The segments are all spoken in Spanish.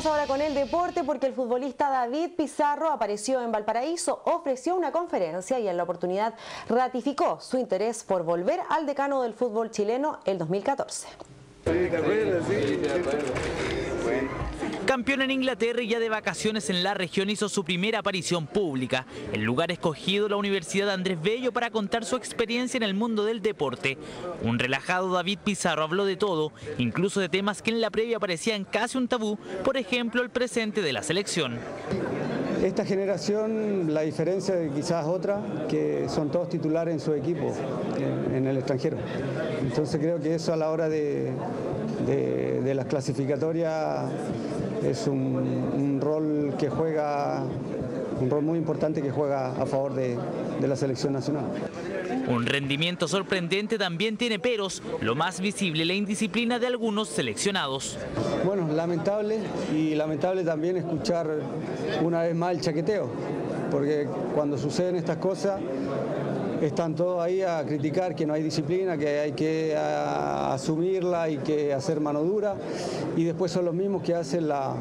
Vamos ahora con el deporte porque el futbolista David Pizarro apareció en Valparaíso, ofreció una conferencia y en la oportunidad ratificó su interés por volver al decano del fútbol chileno el 2014. Campeón en Inglaterra y ya de vacaciones en la región, hizo su primera aparición pública. El lugar escogido, la Universidad Andrés Bello, para contar su experiencia en el mundo del deporte. Un relajado David Pizarro habló de todo, incluso de temas que en la previa parecían casi un tabú, por ejemplo el presente de la selección. Esta generación, la diferencia de quizás otra, que son todos titulares en su equipo, en el extranjero. Entonces creo que eso a la hora de las clasificatorias es un rol que juega, un rol muy importante que juega a favor de la selección nacional. Un rendimiento sorprendente también tiene peros, lo más visible la indisciplina de algunos seleccionados. Bueno, lamentable, y lamentable también escuchar una vez más el chaqueteo, porque cuando suceden estas cosas están todos ahí a criticar que no hay disciplina, que hay que asumirla, hay que hacer mano dura, y después son los mismos que hacen la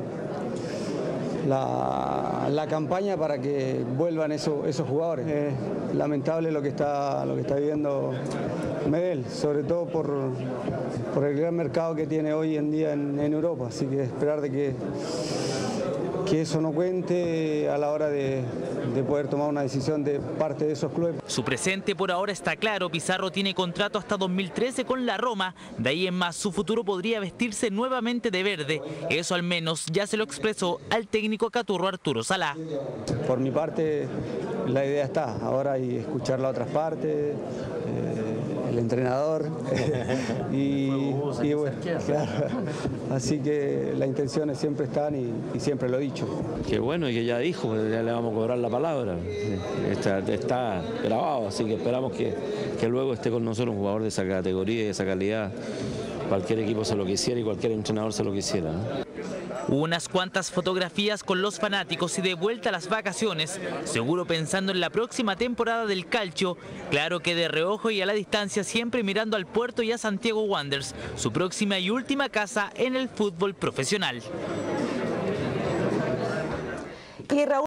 campaña para que vuelvan esos jugadores. Es lamentable lo que está viviendo Medel, sobre todo por el gran mercado que tiene hoy en día en Europa, así que esperar de que eso no cuente a la hora de poder tomar una decisión de parte de esos clubes. Su presente por ahora está claro. Pizarro tiene contrato hasta 2013 con la Roma. De ahí en más su futuro podría vestirse nuevamente de verde. Eso al menos ya se lo expresó al técnico caturro Arturo Salá. Por mi parte la idea está, ahora hay escuchar las otras partes, el entrenador y bueno, claro, así que las intenciones siempre están y siempre lo he dicho. Que bueno, y que ya dijo, ya le vamos a cobrar la palabra, está grabado, así que esperamos que luego esté con nosotros un jugador de esa categoría y de esa calidad. Cualquier equipo se lo quisiera y cualquier entrenador se lo quisiera, ¿no? Unas cuantas fotografías con los fanáticos y de vuelta a las vacaciones, seguro pensando en la próxima temporada del calcio, claro que de reojo y a la distancia, siempre mirando al Puerto y a Santiago Wanderers, su próxima y última casa en el fútbol profesional.